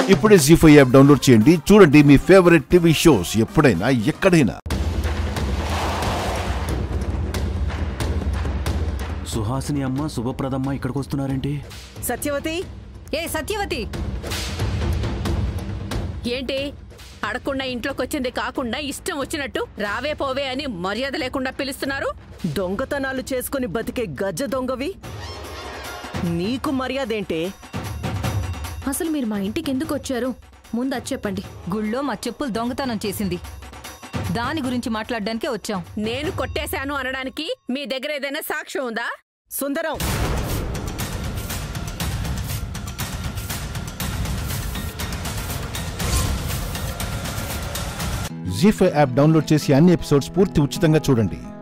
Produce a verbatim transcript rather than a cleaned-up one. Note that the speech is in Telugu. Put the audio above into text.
ఇప్పుడే జీ ఫైవ్ యాప్ డౌన్లోడ్ చేయండి, చూడండి మీ ఫేవరెట్ టీవీ షోస్ ఎప్పుడైనా ఎక్కడైనా. సుహాసిని అమ్మ, శుభప్రదమ్మ ఇక్కడికి వస్తున్నారేంటి? సత్యవతి, ఏ సత్యవతి, ఏంటి అడగకుండా ఇంట్లోకి వచ్చింది కాకుండా ఇష్టం వచ్చినట్టు రావే పోవే అని మర్యాద లేకుండా పిలుస్తున్నారు? దొంగతనాలు చేసుకుని బతికే గజ్జ దొంగవి, నీకు మర్యాదేంటే? అసలు మీరు మా ఇంటికి ఎందుకు వచ్చారు ముందు అది చెప్పండి. గుళ్ళో మా చెప్పులు దొంగతనం చేసింది, దాని గురించి మాట్లాడడానికే వచ్చాం. నేను కొట్టేశాను అనడానికి మీ దగ్గర ఏదైనా సాక్ష్యం ఉందా? Sundaram, Zee five app download చేసి అన్ని ఎపిసోడ్స్ పూర్తి ఉచితంగా చూడండి.